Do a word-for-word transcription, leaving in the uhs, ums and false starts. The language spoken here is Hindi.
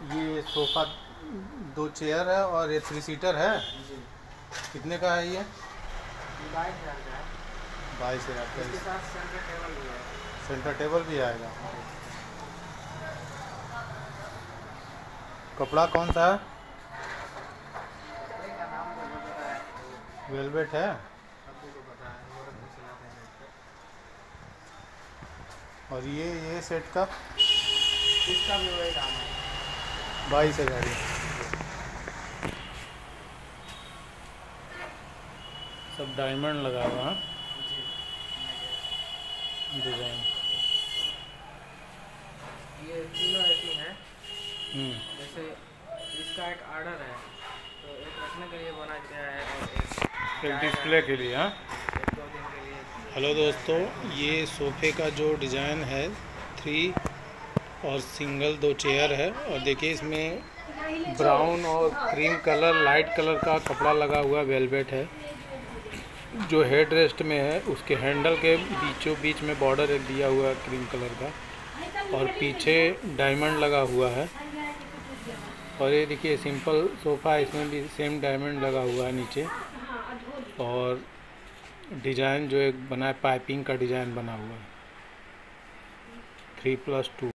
ये सोफ़ा दो चेयर है और ये थ्री सीटर है। जी। कितने का है ये? बाईस हज़ार का है। बाईस हज़ार का। इसके साथ सेंटर टेबल भी है। सेंटर टेबल भी आएगा। जी। कपड़ा कौन सा है? कपड़े का नाम तो नहीं पता है, वो वेलवेट है। अब्बू को पता है, वो रख के सिलाते हैं सेट पे। और ये ये सेट का इसका भी वही दाम है। बाईस हज़ार। जी। सब डायमंड लगा हुआ है जी। डिज़ाइन। ये तीनों एक ही हैं। हम्म जैसे इसका एक आर्डर है, तो एक रखने के लिए बना गया है और एक एक जाएगा। डिस्प्ले के लिए। हाँ, जी, एक दो दिन के लिए हेलो दोस्तों, जाएगा। ये सोफ़े का जो डिज़ाइन है थ्री और सिंगल दो चेयर है। और देखिए इसमें ब्राउन और क्रीम कलर लाइट कलर का कपड़ा लगा हुआ वेलवेट है। जो हेड रेस्ट में है उसके हैंडल के बीचों बीच में बॉर्डर एक दिया हुआ है क्रीम कलर का, और पीछे डायमंड लगा हुआ है। और ये देखिए सिंपल सोफ़ा, इसमें भी सेम डायमंड लगा हुआ है नीचे। और डिज़ाइन जो एक बना है पाइपिंग का डिज़ाइन बना हुआ है, थ्री प्लस टू।